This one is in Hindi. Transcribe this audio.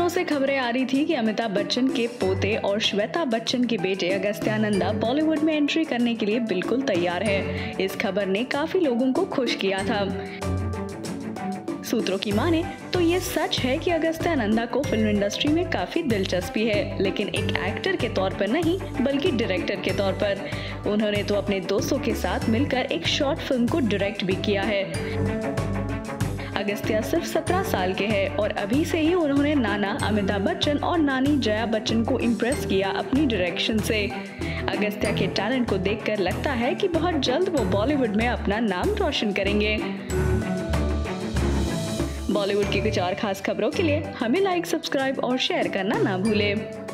से खबरें आ रही थी कि अमिताभ बच्चन के पोते और श्वेता बच्चन के बेटे अगस्त्य नंदा बॉलीवुड में एंट्री करने के लिए बिल्कुल तैयार है। इस खबर ने काफी लोगों को खुश किया था। सूत्रों की माने तो ये सच है कि अगस्त्य नंदा को फिल्म इंडस्ट्री में काफी दिलचस्पी है, लेकिन एक एक्टर के तौर पर नहीं बल्कि डायरेक्टर के तौर पर। उन्होंने तो अपने दोस्तों के साथ मिलकर एक शॉर्ट फिल्म को डायरेक्ट भी किया है। अगस्त्य सिर्फ 17 साल के हैं और अभी से ही उन्होंने नाना अमिताभ बच्चन और नानी जया बच्चन को इम्प्रेस किया अपनी डायरेक्शन से। अगस्त्य के टैलेंट को देखकर लगता है कि बहुत जल्द वो बॉलीवुड में अपना नाम रोशन करेंगे। बॉलीवुड की कुछ और खास खबरों के लिए हमें लाइक, सब्सक्राइब और शेयर करना ना भूलें।